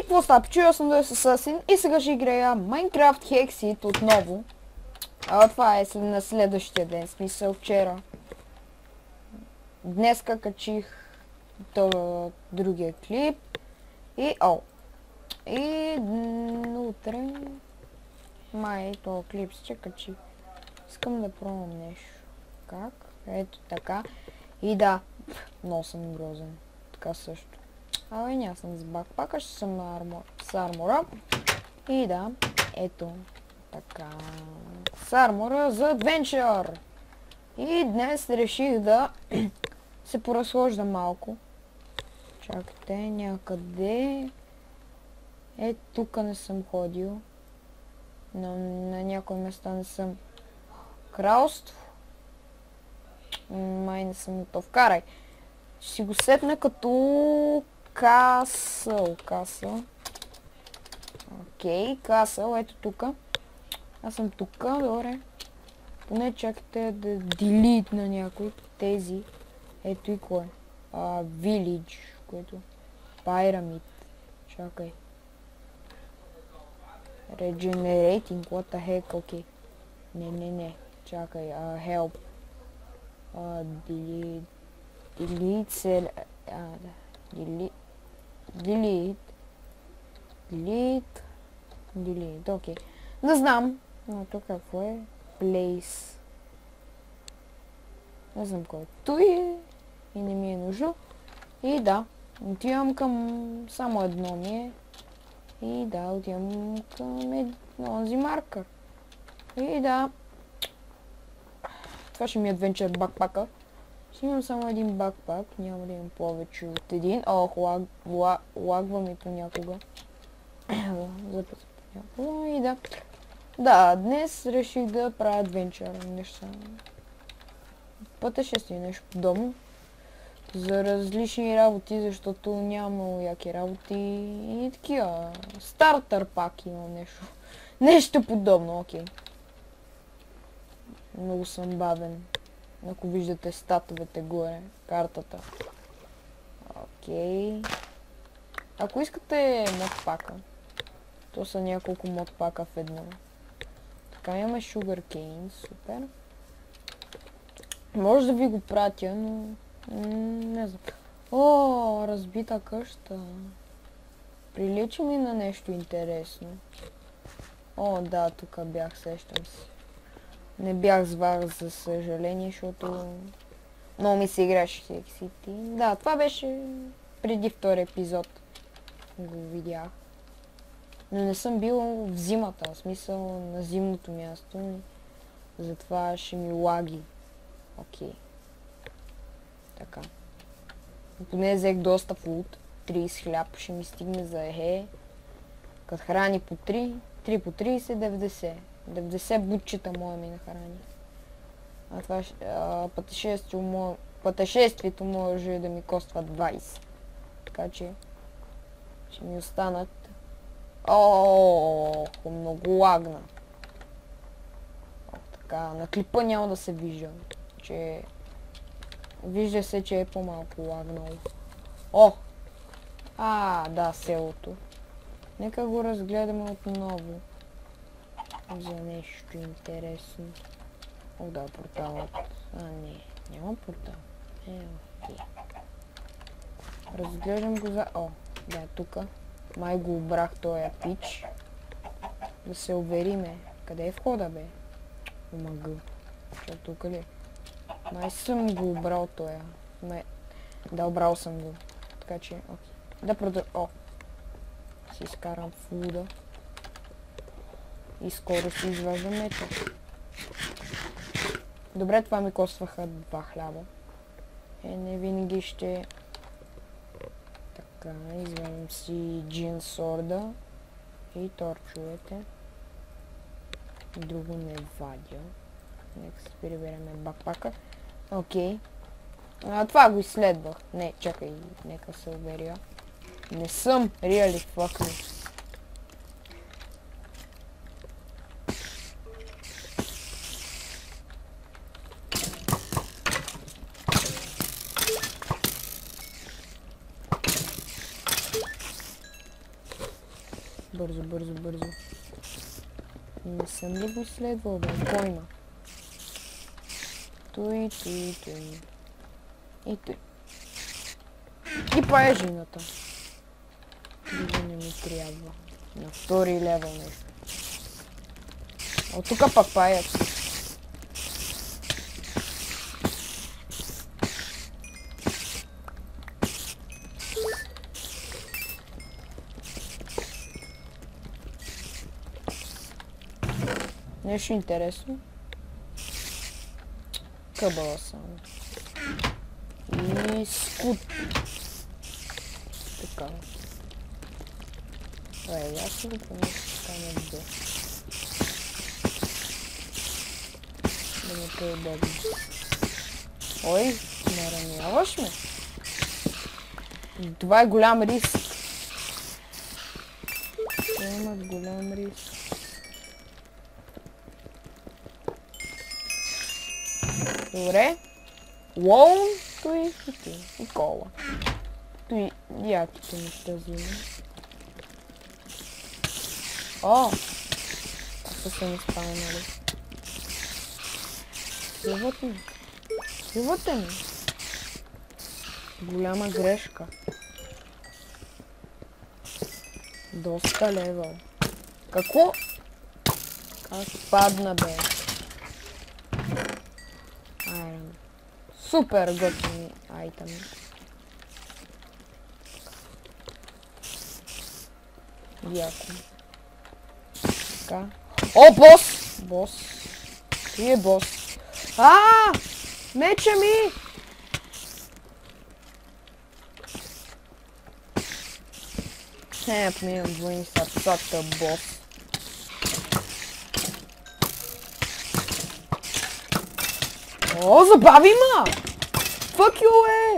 какво става? Почуя съм да е с Асасин и сега ще играя Minecraft Hexit отново. Това е на следващия ден, смисъл вчера. Днеска качих другия клип и И утре май този клип ще качих. Искам да пробвам нещо. Как? Ето така. И да, много съм грозен. Така също. Няма съм с бакпака, ще съм с армора. И да, ето така. С армора за адвенчър. И днес реших да се поразхожда малко. Чакайте, някъде. Тук не съм ходил. Но на някои места не съм. Кралство. Май не съм готов. Карай. Ще си го сетна като касъл. Окей, касъл. Ето тук. Аз съм тук. Добре. Поне чакайте да делит на някой тези. Ето и кое. Village. Което. Pyramid. Чакай. Regenerating. What the heck? Окей. Не. Чакай. Help. Delete cell. Delete. Окей. Не знам. Но тук какво е? Place. Не знам кой е. Той и не ми е нужно. И да. Отивам към само едно ми е. И да, отивам към този маркър. И да. Това ще ми е адвенчър бакпака. Ще имам само един бакпак. Няма да имам повече от един. Лагва ми понякога. Записам понякога. И да. Да, днес реших да правя адвенчър. Неща. Пътешествие, нещо подобно. За различни работи, защото няма много яки работи и такива. Стартър пак имам нещо. Нещо подобно, окей. Много съм бавен. Ако виждате статовете горе, картата. Окей. Ако искате модпака, то са няколко модпака в едно. Така имаме Sugarcane, супер. Може да ви го пратя, но не знам. Разбита къща. Прилича ми на нещо интересно. Да, тук бях, сещам се. Не бях с вас, за съжаление, защото много ми се играше Hexit. Да, това беше преди втори епизод. Го видях. Но не съм бил в зимата, в смисъл на зимното място. Затова ще ми лаги. Окей. Така. Поне взех доста фуд. 30 хляб ще ми стигне за Като храни по 3. 3 по 30, 90. 90 бутчета моя ми нахрани. Това пътешествието може да ми коства 20. Така че ще ми останат. Много лагна. Така, на клипа няма да се вижда, че вижда се, че е по-малко лагнало. Да, селото. Нека го разгледаме отново. За нещо интересно. Да, порталът. Не, няма портал. Окей. Разглеждам го за... Да, тука. Май го обрах този пич. Да се увериме. Къде е входа, бе? Мъгъл. Тук ли? Май съм го обрал този. Да, обрал съм го. Така че, окей. Да продължа. Си изкарам фуда. И скоро си изваждам меча. Добре, това ми костваха 2 хляба. Не винаги ще... Така, изваждам си джин сорда. И торчовете. Друго не вадя. Нека се прибереме бакпака. Окей. Това го изследвах. Не, чакай, нека се уверя. Не съм really fucking. Бързо, бързо, бързо. Не съм ли го изследвал, бе? Кой има? Той. И той. И паежината. Дива не ми трябва. На втори левел нещо. От тука пак паяц. Нещо интересно. Къбала само. И скут. Така. Я си го понеса стане две. Да ми те удобно. Ой, нараняваш ме. Това е голям риск. Имат голям риск. Добре. Лоун, той и кола. Той яките ми тази. О! Аз съм изпълнали. Сивате ми. Голяма грешка. Доста левел. Какво? Как падна, бе? Айрон. Супер готини айтеми. Яко. Така. О, бос! Бос. Ти е бос. Меча ми! Help me, I'm doing such a boss. О, забави ма! Fuck you,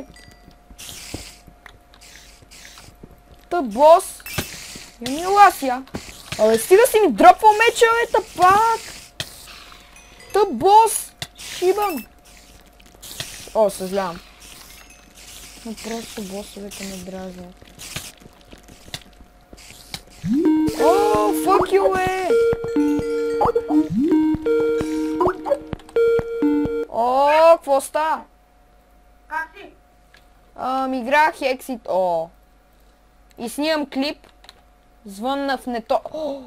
Та бос! Я ми лася. Абе, стига си ми дропвал меча, пак! Та бос! Шибам! О, съжалявам. Но просто босовете ме дразнят. О, fuck you, О, какво ста? Как си? Играх Hexit. О. И снимам клип. Звънна в нето.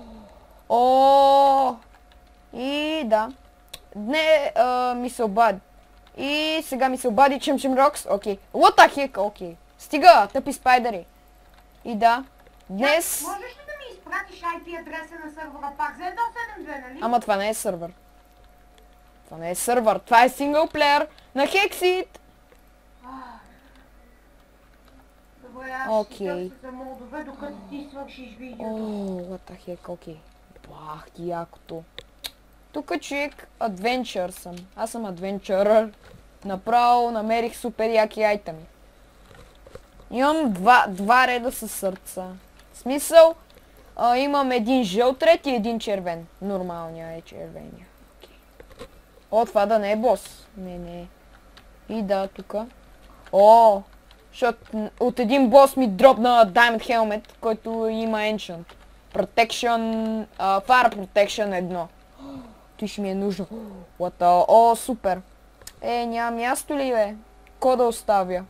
О. И да. Дне ми се обади. И сега ми се обади Чим Рокс. Окей. What the heck? Окей. Стига, тъпи спайдери. И да. Днес... Можеш ли да ми изпратиш IP адреса на сървъра пак за 1.7.2, нали? Ама това не е сървър. Това не е сървър. Това е синглплеер на Hexit. Добре, аз ще Окей. търся за модове, докато ти свършиш видеото. О, what the heck, окей. Бах, якото. Тук човек адвенчър съм. Аз съм адвенчърър. Направо намерих супер яки айтеми. Имам два реда със сърца. В смисъл, имам един жълт ред и един червен. Нормалния е червения. О, това да не е бос. Не. И да, тука. О, защото от един бос ми дропна Diamond Helmet, който има Ancient. Protection, Fire Protection 1. Той ще ми е нужно. О, супер. Няма място ли, бе? Ко да оставя?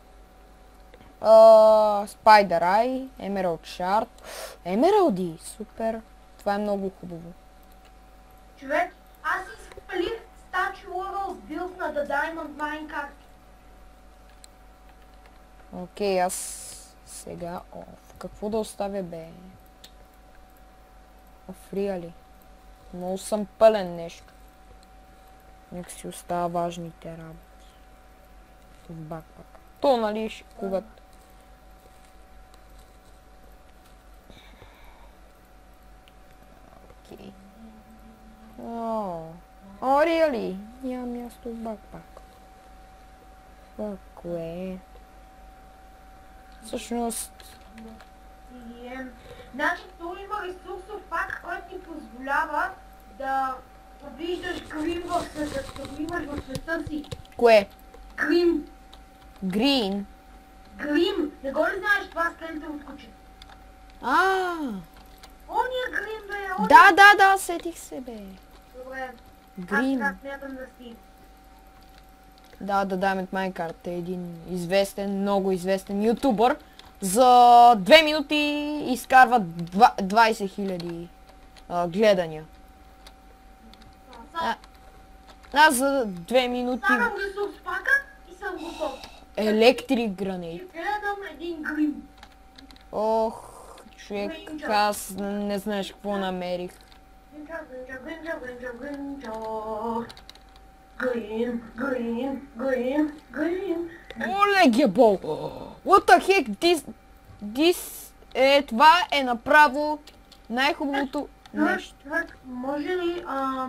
Spider Eye, Emerald Shard. Емералди, супер. Това е много хубаво. Човек, аз изпалих Statue Level с билд на The Diamond Mine карта. Окей, аз сега... какво да оставя, бе? Африя ли? Много съм пълен нещо. Нека си остава важните работи. В бакпак. То, нали, когато... Окей. О, really? Няма място в бакпак. Кое? Всъщност... Значи той има ресурсов пак, който ти позволява да виждаш грим в света, да имаш в света си. Кое? Грим. Грин? Грим. Не го ли знаеш това с кленте от куче? много... Да, сетих се, бе. Добре. Грим. Аз смятам да си. Да, Diamond Minecraft е един известен, много известен ютубър. За 2 минути изкарва 20 000 гледания. Аз за 2 минути Слагам ресурс пака и съм готов. електрик гранейт. И гледам един грим. Ох, човек, аз не знаеш какво намерих. Грим. Оле, гебол! What the heck? Това е направо най-хубавото нещо. Може ли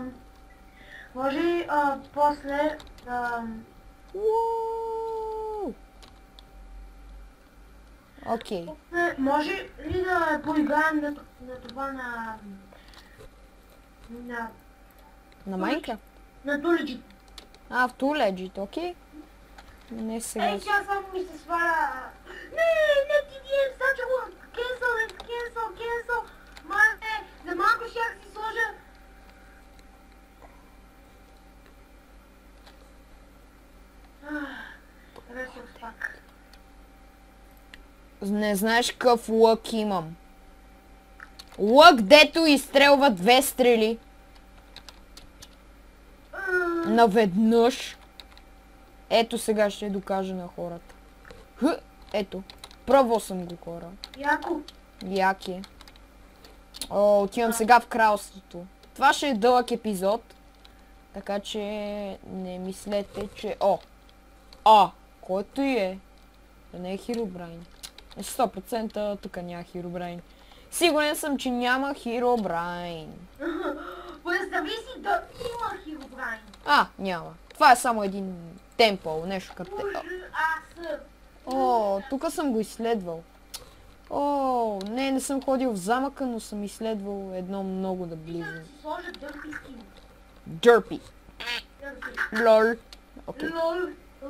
после да... Ууу! Окей. Може ли да поиграем на това На Майнкрафт? на Туледжит? В Туледжит, окей. Не сега. Ей, сега само ми се сваля... Не, TDM, such a one! Cancel! Мане, за малко щях си сложа... Ресурс пак. Не знаеш какъв лък имам. Лък, дето изстрелва 2 стрели. Наведнъж. Ето сега ще докажа на хората. Ето. Пробвал съм го, хора. Яко. Яки. Отивам сега в кралството. Това ще е дълъг епизод. Така че не мислете, че... Който и е. Да не е Хиробрайн. 100% тук няма Хиробрайн. Сигурен съм, че няма Хиробрайн. Представи си да има Хиробрайн. Няма. Това е само един темпъл, нещо като... Тук съм го изследвал. Не съм ходил в замъка, но съм изследвал едно много да близо. Да си сложа дърпи скин. Дърпи. Лол. Окей. Лол.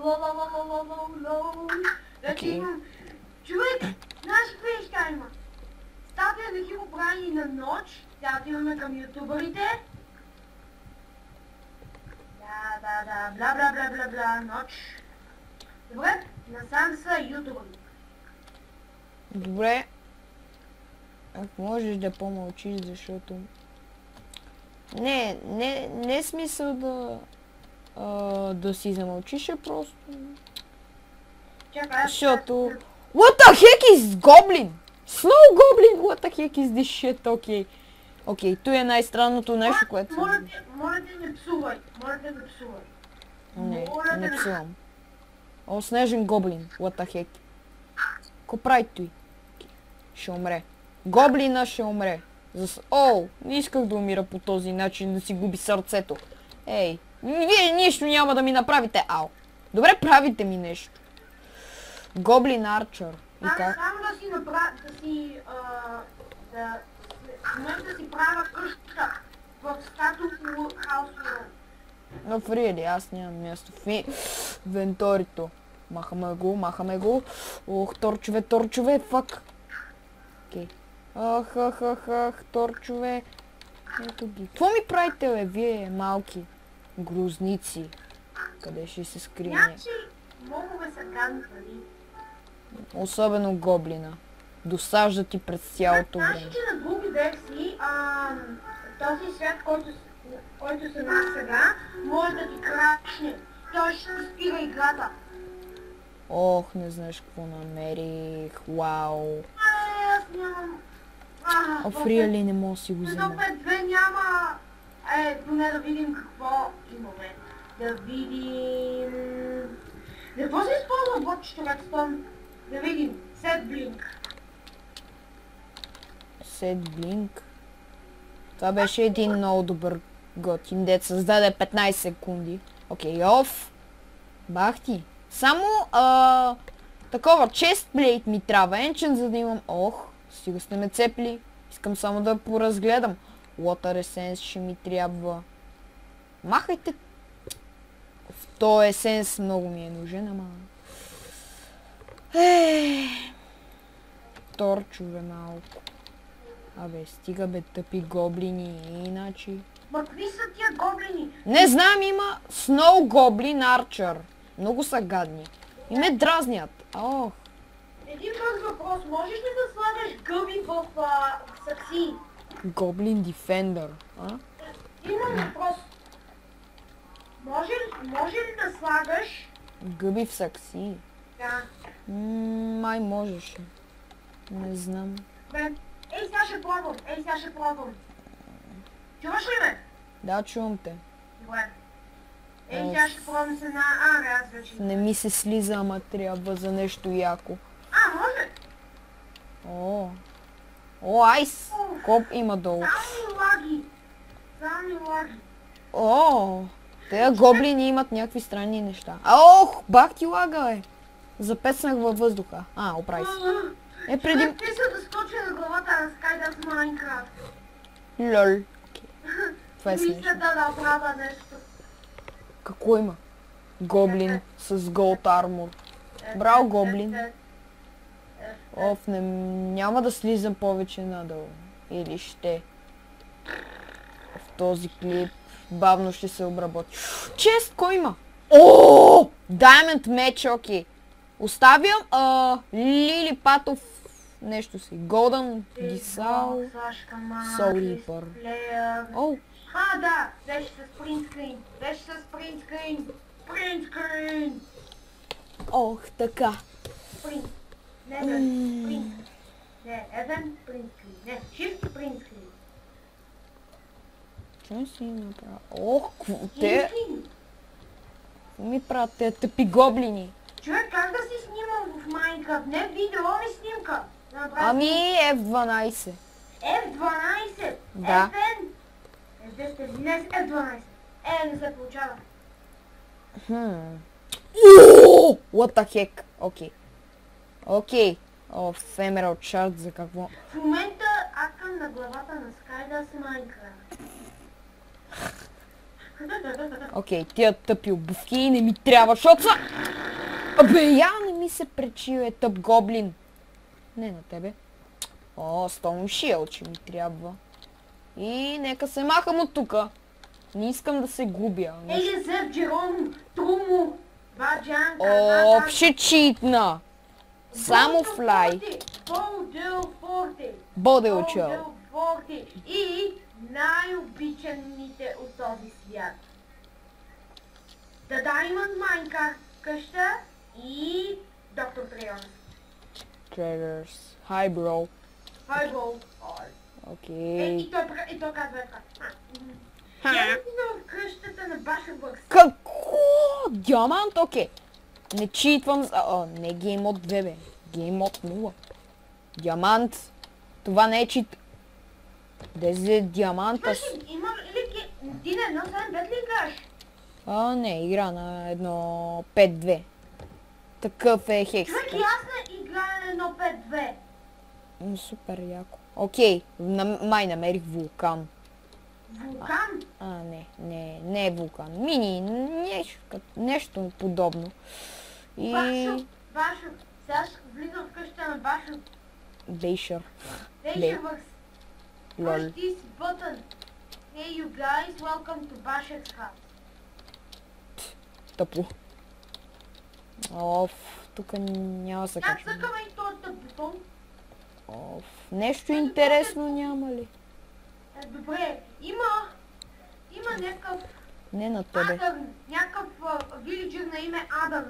Значи, човек, знаеш какви неща има? Статия за Хиробрайн на нощ. Сега отиваме към ютубърите. Бла, нощ. Добре, насам са ютубъри. Добре. Ако можеш да помълчиш, защото... Не е смисъл да си замълчиш, просто... Чакай, Защото... What the heck is goblin? Snow goblin? What the heck is this shit? Окей, той е най-странното нещо, което съм... Моля те не псувай. Не псувам. Снежен гоблин. What the heck? Ко прави той? Ще умре. Гоблина ще умре. Не исках да умира по този начин, да си губи сърцето. Ей, вие нищо няма да ми направите, Добре, правите ми нещо. Гоблин Арчър. Само да си направя, да си правя къща в статус хаус. Но в Риели, аз нямам място в инвенторито. Махаме го. Торчове, фак. Окей. Торчове. Ето ги. Какво ми правите, бе, вие малки грозници? Къде ще се скрие? Някакси мобове са гадни, нали? Особено гоблина. Досажда ти през цялото време. Значи, че на други версии, този свят, който съм аз сега, може да ти крашне. Той ще ти спира играта. Не знаеш какво намерих. Вау. Аз нямам... В Риели не мога да си го взема. 5.2 няма... Поне да видим какво имаме. Да видим... Какво се използва Watch Redstone? Да видим. Set Blink. Това беше един много добър готин, дет създаде 15 секунди. Окей, оф. Бах ти. Само такова chestplate ми трябва, енчен, за да имам... Стига сте ме цепли. Искам само да поразгледам. Water Essence ще ми трябва. Махайте. В този есенс много ми е нужен, ама... Торчове малко. Абе, стига бе, тъпи гоблини, иначе... Ма какви са тия гоблини? Не знам, има Snow Goblin Archer. Много са гадни. И ме дразнят. Ох, Един бърз въпрос. Можеш ли да слагаш гъби в сакси? Goblin Defender. А? Имам въпрос. Може ли да слагаш... Гъби в сакси. Да. Май можеше. Не знам. Бе, сега ще пробвам. Чуваш ли ме? Да, чувам те. Добре. Сега ще пробвам с една... аз вече... Не ми се слиза, ама трябва за нещо яко. Може. О, айс! Коп има долу. Само лаги. О, те гоблини имат някакви странни неща. Ох, бах ти лага, бе! Запеснах във въздуха. Оправи се. Преди... Ти се да скочи на главата на Skydance Minecraft. Лол. Това е смешно. Мисля да направя нещо. Какво има? Гоблин с Gold Armor. Браво, гоблин. Оф, няма да слизам повече надолу. Или ще. В този клип бавно ще се обработи. Чест, кой има? О, Diamond Match, окей. Оставям Лили Патов нещо си. Golden Gisal Soul Reaper. О, Да, беше с принтскрин. Принтскрин. ох, така. Принт. Не, принт. Не, Евен принтскрин. Не, Shift принтскрин. Що си направя? Ох, те ми правят те тъпи гоблини. Човек, как да си снимам в Майнкрафт? Не видео, ами снимка. Ами F12. F12? Да. F10, не F12. Не се получава. What the heck? Окей. Emerald Shard за какво? В момента акъм на главата на Skydance Minecraft. Окей, тия тъпи обувки не ми трябва, защото са... Абе, я не ми се пречи, тъп гоблин. Не на тебе. Stone Shield ще ми трябва. И нека се махам от тука. Не искам да се губя. Елизер, Джером, Трумо, Баджанка, ще читна. Само флай. Бодел чел. И най-обичаните от този свят. The Diamond Minecraft къща и Доктор Трион. Traders. Hi, bro. Hi, bro. Окей. И той казва така. Я в къщата на Башербъргс. Какво? Диамант? Окей. Не читвам... не Game Mode 2, бе. Game Mode 0. Диамант. Това не е чит... Дезе диаманта... Има ли... Ти на 1.7.5 ли играш? Не, игра на 1.5.2. Такъв е хекс. Човек, и аз не играя на 1.5.2. Супер яко. Окей, май намерих вулкан. Вулкан? Не е вулкан. Мини, нещо подобно. И... Башо, сега ще влизам в къщата на Башо. Бейшър. Бейшървърс. Лол. Push this button. Hey you guys, welcome to Bash's house. Тъпо. Тук няма се Как качвам. цъкаме и този тъп бутон? Нещо интересно няма ли? Добре, има някакъв... Не на тебе. Адърн, някакъв вилиджер на име Адърн.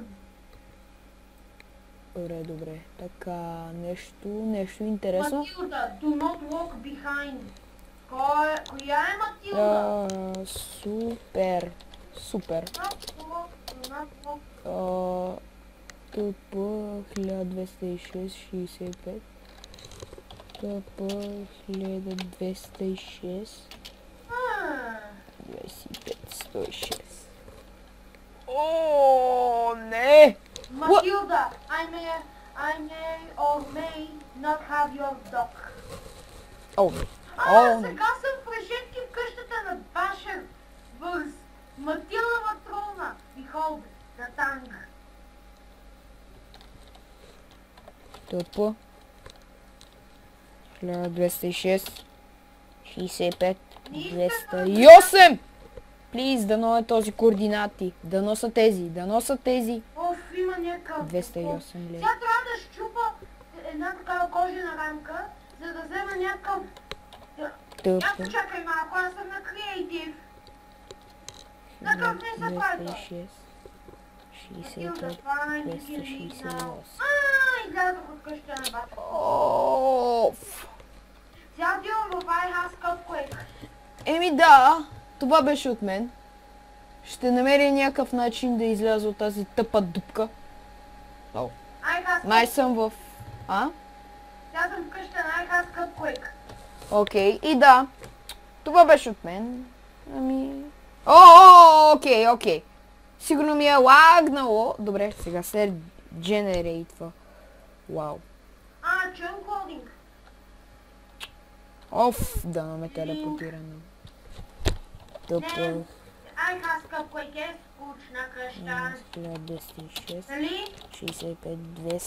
Добре. Така, нещо интересно. Матилда, do not walk behind. Коя е Матилда? Супер. ТП 1206-65. ТП 1206. 25-106. Не! Матилда, I may or may not have your dog. Сега съм в решетки в къщата на Башер Върс. Матилда Матрона. Behold, the tongue. Тъпа. 1206, 65, 208! Плиз, дано е този координати. Дано са тези. Оф, има някакъв... 208 лева. Сега трябва да щупа една такава кожена рамка, за да взема някакъв... Аз почакай малко, аз съм на креатив. Такъв не се прави. 206, 65, 268. Излязох от къща на батко. Оф! Сега отивам в iHouse Cupquake. Еми да, това беше от мен. Ще намеря някакъв начин да изляза от тази тъпа дупка. Май съм в... Сега съм в къща на iHouse Cupquake. Окей, и да. Това беше от мен. Ами... Окей. Сигурно ми е лагнало. Добре, сега се дженерейтва. Вау. Chunk Holding. Оф, да ме телепортира на... Тъпо. iHouse Cupquake е скучна къща. 1206, Нали? 65,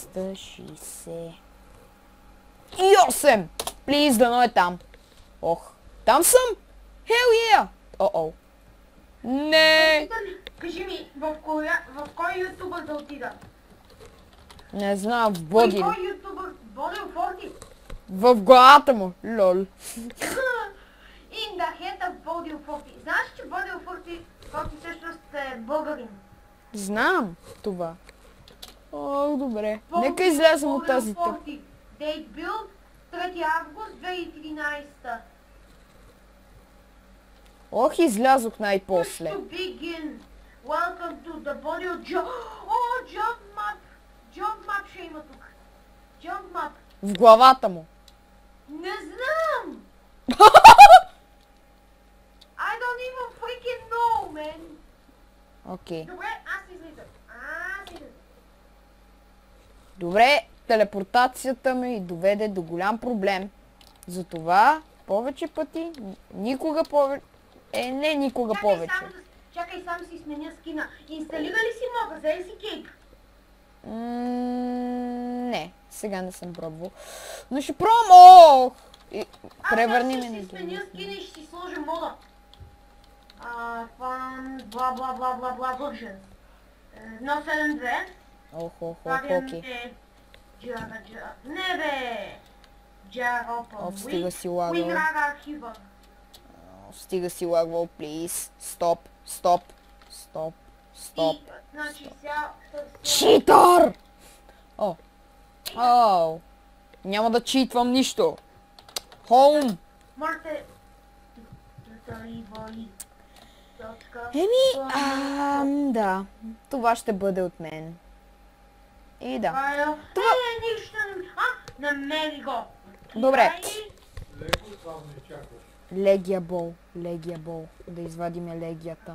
268! Плиз, дано е там. Ох, там съм! Hell yeah! О-о. Не! Кажи ми, в кой ютубър да отида? Не знам, в Кой Бодил. ютубър? Бодил Форти? В главата му, лол. In the head of Бодил Форти. Знаеш, че Бодил Форти всъщност е българин? Знам това. О, добре. Нека излязем от тази тъп. Date build 3 август 2013. Ох, излязох най-после. To begin. Welcome to the Bodil Job. О, Job Map. Job Map ще има тук. Job Map. В главата му. Не знам! I don't even freaking know, man! Окей. Добре, аз излизам. Добре, телепортацията ми доведе до голям проблем. Затова повече пъти, никога повече... не никога повече. Чакай, само си сменя скина. Инсталира ли си мода? Взе си кейк? Не, сега не съм пробвал. Но ще пробвам! Превърни ме на на си сменя скина и ще си сложа мода. Фан, бла бла бла бла бла version. 172. Окей. Не бе! Стига си лагвал. Стига си лагвал, плиз. Стоп. Значи сега... Читър! Няма да читвам нищо. Хоум! Можете... Да. Това ще бъде от мен. И да. Това... нищо не... намери го! Добре. Легия бол. Да извадиме легията.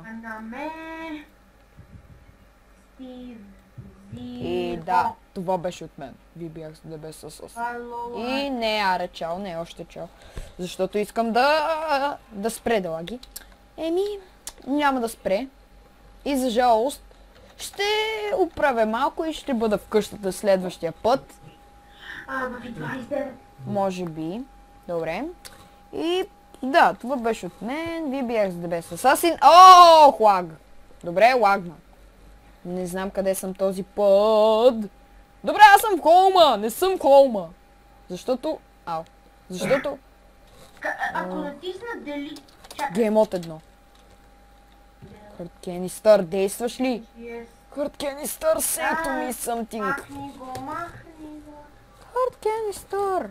И да, това беше от мен. Ви бях с ДБСС. И не речал, не още чал. Защото искам да спре да лаги. Няма да спре. И за жалост ще оправя малко и ще бъда в къщата следващия път. Може би. Добре. И да, това беше от мен. Вие бях с ДБС Асасин. Лаг! Добре, лагна. Не знам къде съм този път. Добре, аз съм в холма. Не съм в холма. Защото... Ако натисна дели... Геймот 1. Хърткенистър, действаш ли? Хърткенистър, say to me something. Махни го. Хърткенистър.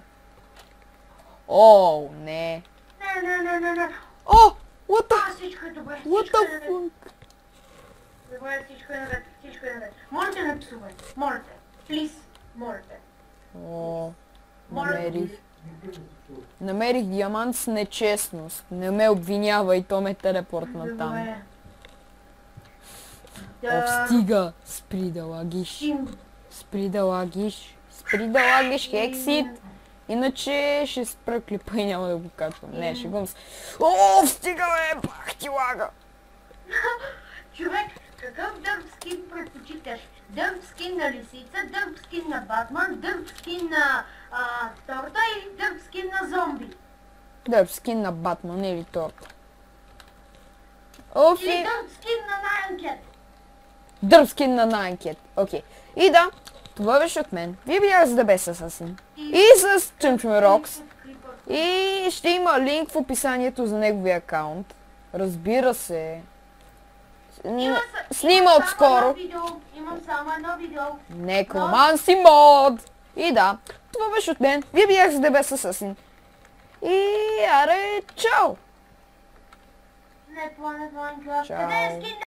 Не. Не. What the... Всичко е добре. What the fuck? Добре, всичко е наред. Можете да написувате. Можете. Плиз. Можете. Намерих диамант с нечестност. Не ме обвинявай, то ме телепортна там. Стига! Спри да лагиш, Хексит! Иначе ще спра клипа и няма да го качвам. Не, ще го... стига бе! Бах ти лага! Човек, Какъв дърв скин предпочиташ? Дърв скин на лисица, дърв скин на Батман, дърв скин на торта или дърв скин на зомби? Дърв скин на Батман или торта. Или дърв скин на Найнкет? Дърв скин на Найнкет. Окей. И да, това беше от мен. Вие бях с The Best Assassin. И с Чънчо Рокс. И ще има линк в описанието за неговия акаунт. Разбира се. Снима отскоро. Имам само едно видео. Некроманси мод. И да, това беше от мен. Вие бях с The Best Assassin. И аре, чао! Не, Planet Minecraft. Чао. Къде е скин